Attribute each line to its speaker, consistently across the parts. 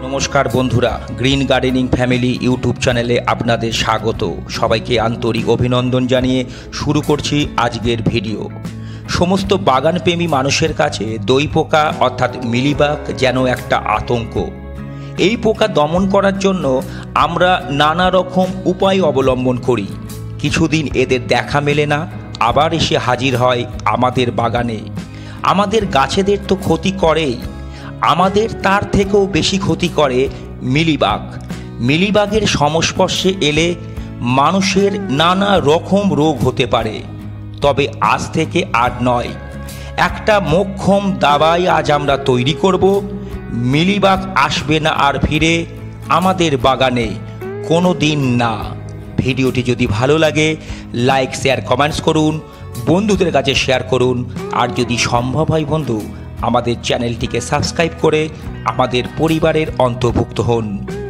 Speaker 1: নমস্কার বন্ধুরা, green gardening family YouTube চ্যানেলে আপনাদের স্বাগত। সবাইকে আন্তরিক অভিনন্দন জানিয়ে শুরু করছি আজকের ভিডিও। সমস্ত বাগানপ্রেমী মানুষের কাছে দই পোকা অর্থাৎ মিলিবাগ যেন একটা আতঙ্ক। এই পোকা দমন করার জন্য আমরা নানা রকম উপায় অবলম্বন করি। কিছুদিন এদের দেখা মেলে না, আবার এসে হাজির হয় আমাদের বাগানে। আমাদের গাছেদের তো ক্ষতি করেই, আমাদের তার থেকেও বেশি ক্ষতি করে মিলিবাগ। মিলিবাগের সংস্পর্শে এলে মানুষের নানা রকম রোগ হতে পারে। তবে আজ থেকে আর নয়, একটা মোক্ষম দাবাই আজ আমরা তৈরি করব। মিলিবাগ আসবে না আর ফিরে আমাদের বাগানে কোনো দিন না। ভিডিওটি যদি ভালো লাগে লাইক শেয়ার কমেন্টস করুন, বন্ধুদের কাছে শেয়ার করুন, আর যদি সম্ভব হয় বন্ধু আমাদের চ্যানেলটিকে সাবস্ক্রাইব করে আমাদের পরিবারের অন্তর্ভুক্ত হন।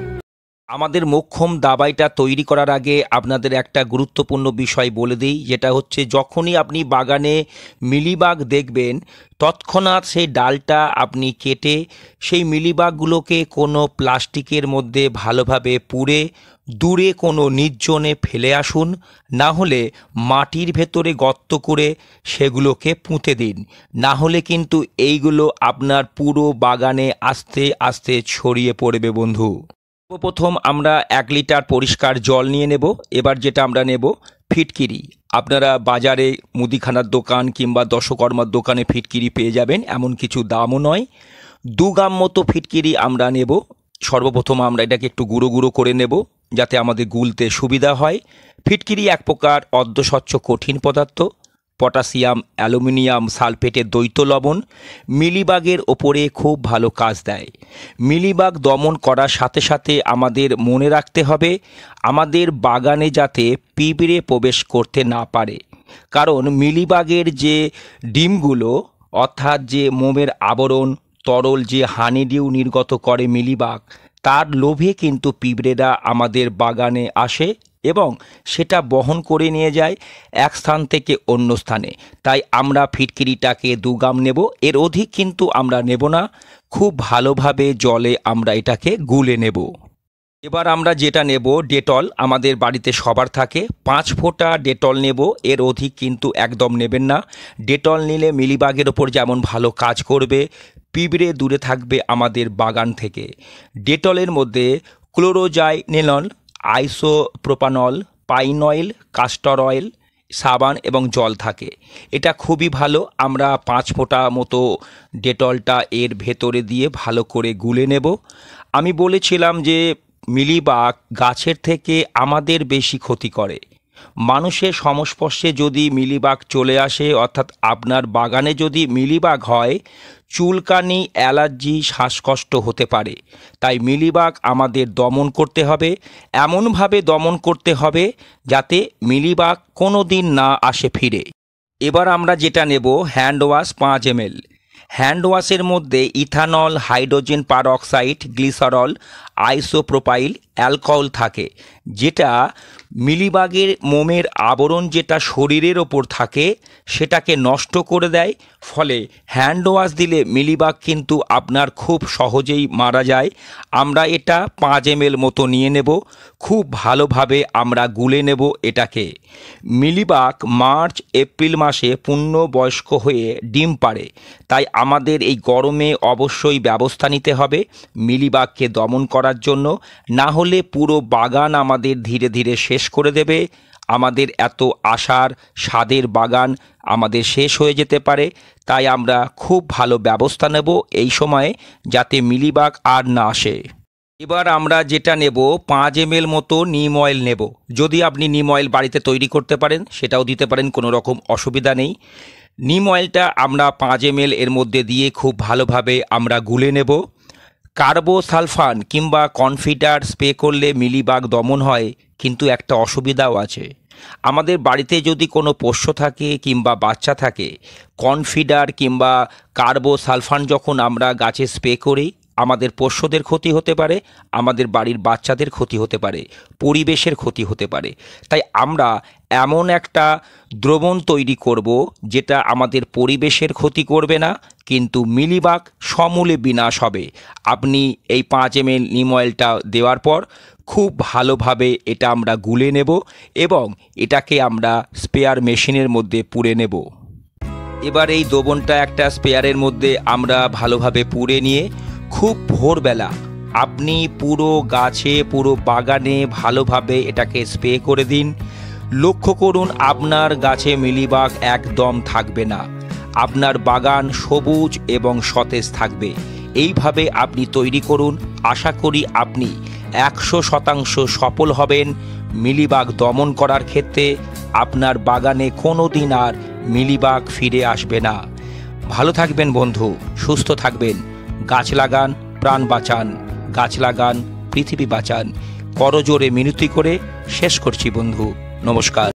Speaker 1: আমাদের মোক্ষম দাবাইটা তৈরি করার আগে আপনাদের একটা গুরুত্বপূর্ণ বিষয় বলে দিই, যেটা হচ্ছে যখনই আপনি বাগানে মিলিবাগ দেখবেন তৎক্ষণাৎ সেই ডালটা আপনি কেটে সেই মিলিবাগগুলোকে কোনো প্লাস্টিকের মধ্যে ভালোভাবে পুড়ে দূরে কোনো নির্জনে ফেলে আসুন, না হলে মাটির ভেতরে গর্ত করে সেগুলোকে পুঁতে দিন। না হলে কিন্তু এইগুলো আপনার পুরো বাগানে আস্তে আস্তে ছড়িয়ে পড়বে বন্ধু। প্রথম আমরা 1 লিটার পরিষ্কার জল নিয়ে নেব। এবার যেটা আমরা নেব ফিটকিরি। আপনারা বাজারে মুদিখানার দোকান কিংবা দশকর্মার দোকানে ফিটকিরি পেয়ে যাবেন, এমন কিছু দামও নয়। 2 গ্রাম মতো ফিটকিরি আমরা নেব। সর্বপ্রথম আমরা এটাকে একটু গুঁড়ো গুঁড়ো করে নেব যাতে আমাদের গুলতে সুবিধা হয়। ফিটকিরি এক প্রকার অর্ধস্বচ্ছ কঠিন পদার্থ, পটাশিয়াম অ্যালুমিনিয়াম সালফেটের দ্বৈত লবণ, মিলিবাগের ওপরে খুব ভালো কাজ দেয়। মিলিবাগ দমন করার সাথে সাথে আমাদের মনে রাখতে হবে আমাদের বাগানে যাতে পিঁপড়ে প্রবেশ করতে না পারে, কারণ মিলিবাগের যে ডিমগুলো অর্থাৎ যে মোমের আবরণ তরল যে হানিডিউ নির্গত করে মিলিবাগ, তার লোভে কিন্তু পিঁপড়েরা আমাদের বাগানে আসে এবং সেটা বহন করে নিয়ে যায় এক স্থান থেকে অন্য স্থানে। তাই আমরা ফিটকিরিটাকে 2 গ্রাম নেব, এর অধিক কিন্তু আমরা নেব না। খুব ভালোভাবে জলে আমরা এটাকে গুলে নেব। এবার আমরা যেটা নেব ডেটল, আমাদের বাড়িতে সবার থাকে। 5 ফোঁটা ডেটল নেব, এর অধিক কিন্তু একদম নেবেন না। ডেটল নিলে মিলিবাগের ওপর যেমন ভালো কাজ করবে, পিঁপড়ে দূরে থাকবে আমাদের বাগান থেকে। ডেটলের মধ্যে chloroxylenol, isopropanol, pine oil, castor oil, সাবান এবং জল থাকে। এটা খুবই ভালো। আমরা 5 ফোঁটা মতো ডেটলটা এর ভেতরে দিয়ে ভালো করে গুলে নেব। আমি বলেছিলাম যে মিলিবাগ গাছের থেকে আমাদের বেশি ক্ষতি করে। মানুষের সংস্পর্শে যদি মিলিবাগ চলে আসে, অর্থাৎ আপনার বাগানে যদি মিলিবাগ হয়, চুলকানি, অ্যালার্জি, শ্বাসকষ্ট হতে পারে। তাই মিলিবাগ আমাদের দমন করতে হবে, এমনভাবে দমন করতে হবে যাতে মিলিবাগ কোনো দিন না আসে ফিরে। এবার আমরা যেটা নেব হ্যান্ড ওয়াশ 5 ml। হ্যান্ড ওয়াশের মধ্যে ethanol, hydrogen peroxide, glycerol, isopropyl, alcohol থাকে, যেটা মিলিবাগের মোমের আবরণ যেটা শরীরের ওপর থাকে সেটাকে নষ্ট করে দেয়। ফলে হ্যান্ড ওয়াশ দিলে মিলিবাগ কিন্তু আপনার খুব সহজেই মারা যায়। আমরা এটা 5 ml মতো নিয়ে নেব। খুব ভালোভাবে আমরা গুলে নেব এটাকে। মিলিবাগ মার্চ এপ্রিল মাসে পূর্ণবয়স্ক হয়ে ডিম পাড়ে, তাই আমাদের এই গরমে অবশ্যই ব্যবস্থা নিতে হবে মিলিবাগকে দমন করার জন্য। না হলে পুরো বাগান আমাদের ধীরে ধীরে শেষ করে দেবে। আমাদের এত আশার স্বাদের বাগান আমাদের শেষ হয়ে যেতে পারে। তাই আমরা খুব ভালো ব্যবস্থা নেব এই সময়ে যাতে মিলিবাগ আর না আসে। এবার আমরা যেটা নেব 5 ml মতো নিম অয়েল নেব। যদি আপনি নিম অয়েল বাড়িতে তৈরি করতে পারেন সেটাও দিতে পারেন, কোনো রকম অসুবিধা নেই। নিম অয়েলটা আমরা 5 ml এর মধ্যে দিয়ে খুব ভালোভাবে আমরা গুলে নেব। কার্বোসালফান কিংবা কনফিডার স্প্রে করলে মিলিবাগ দমন হয়, কিন্তু একটা অসুবিধাও আছে। আমাদের বাড়িতে যদি কোনো পোষ্য থাকে কিংবা বাচ্চা থাকে, কনফিডার কিংবা কার্বোসালফান যখন আমরা গাছে স্প্রে করি আমাদের পোষ্যদের ক্ষতি হতে পারে, আমাদের বাড়ির বাচ্চাদের ক্ষতি হতে পারে, পরিবেশের ক্ষতি হতে পারে। তাই আমরা এমন একটা দ্রবণ তৈরি করব যেটা আমাদের পরিবেশের ক্ষতি করবে না, কিন্তু মিলিবাগ সমূলে বিনাশ হবে। আপনি এই 5 ml নিম অয়েলটা দেওয়ার পর খুব ভালোভাবে এটা আমরা গুলে নেব এবং এটাকে আমরা স্প্রেয়ার মেশিনের মধ্যে পুরে নেব। এবার এই দ্রবণটা একটা স্প্রেয়ারের মধ্যে আমরা ভালোভাবে পুরে নিয়ে খুব ভোরবেলা আপনি পুরো গাছে, পুরো বাগানে ভালোভাবে এটাকে স্প্রে করে দিন। লক্ষ্য করুন আপনার গাছে মিলিবাগ একদম থাকবে না, আপনার বাগান সবুজ এবং সতেজ থাকবে। এইভাবে আপনি তৈরি করুন, আশা করি আপনি 100% সফল হবেন মিলিবাগ দমন করার ক্ষেত্রে। আপনার বাগানে কোনো দিন আর মিলিবাগ ফিরে আসবে না। ভালো থাকবেন বন্ধু, সুস্থ থাকবেন। গাছ লাগান, প্রাণ বাঁচান। গাছ লাগান, পৃথিবী বাঁচান। করজোরে মিনতি করে শেষ করছি বন্ধু। নমস্কার।